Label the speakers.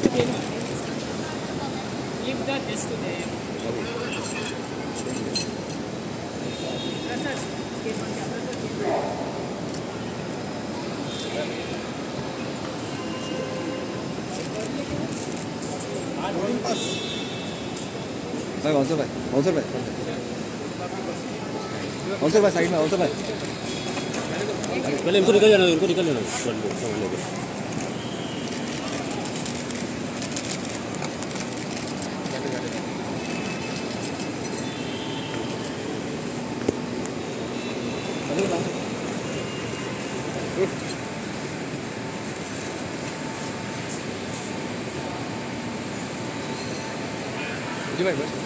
Speaker 1: Leave that this to them.
Speaker 2: भाई bouncer भाई side में बाउंसर भाई
Speaker 3: पहले इनको निकल जाना
Speaker 2: जी भाई बस